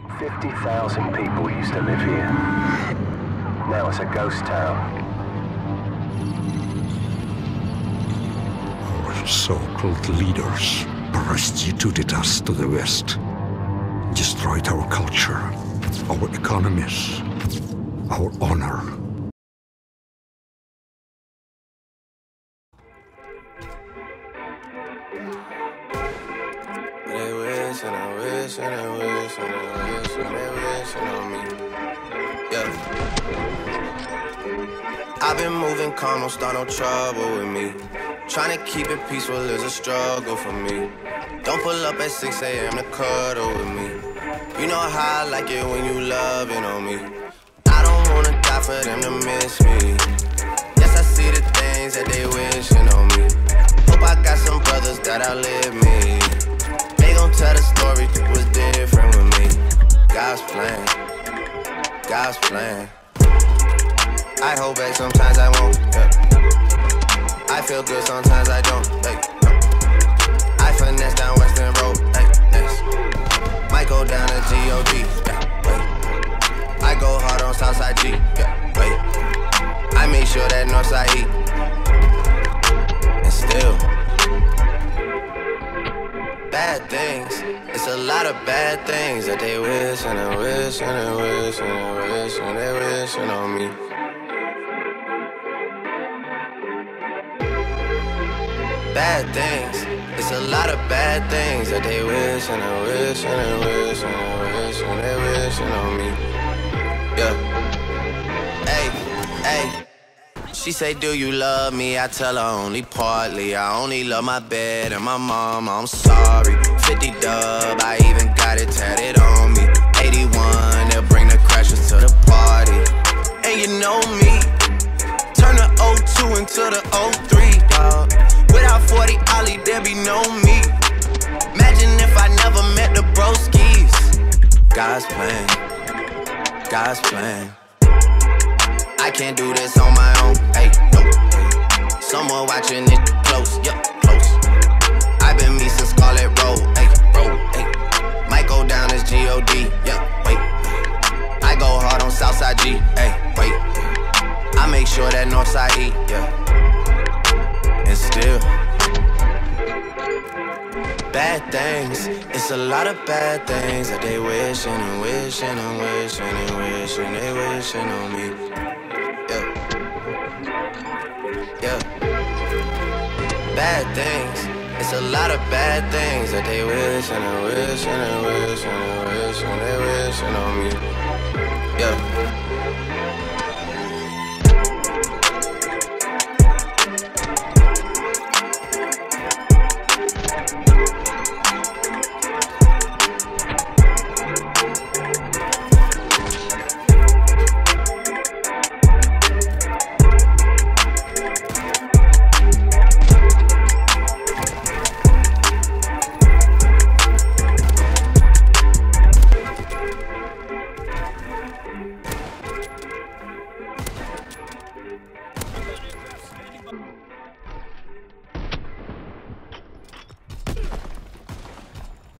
50,000 people used to live here. Now it's a ghost town. Our so-called leaders prostituted us to the West, destroyed our culture, our economies, our honor. They wish and I wish and I wish and I wish and they wishing on me. Yeah. I've been moving calm, don't start no trouble with me. Trying to keep it peaceful is a struggle for me. Don't pull up at 6 a.m. to cuddle with me. You know how I like it when you loving on me. I don't wanna die for them to miss me. Yes, I see the things that they wishing on me. Hope I got some brothers that outlive me. They gon' tell the story that was different with me. God's plan, God's plan. I hold back, sometimes I won't, yeah. I feel good, sometimes I don't, hey, no. I finesse down Western Road, hey, next. Might go down to G.O.D., yeah, wait. I go hard on Southside G, yeah, wait. I make sure that Northside E. And still bad things, it's a lot of bad things that they wish and they wish and they wish and they wish and they wishing on me. Bad things, it's a lot of bad things that they wish and they wish and they wish and they wish and they wishing on me. Yeah. Hey, hey. She say, do you love me? I tell her only partly. I only love my bed and my mom, I'm sorry. 50 dub, I even got it tatted on me. 81, they'll bring the crashers to the party. And you know me, turn the 02 into the 03, dawg. Without 40 Ollie, there be no me. Imagine if I never met the broskies. God's plan, God's plan. I can't do this on my own, hey, nope. Someone watching it close, yup, close. I've been me since Scarlet Road, hey, road, hey. Might go down as G.O.D., yeah, wait. I go hard on Southside G, hey, wait. I make sure that Northside E, yeah. And still bad things, it's a lot of bad things that they wishing and wishing and wishing and wishing they wishing on me. Yeah. Bad things, it's a lot of bad things that they wish and they wish and they wish and they wish and they wishing on me. Yeah.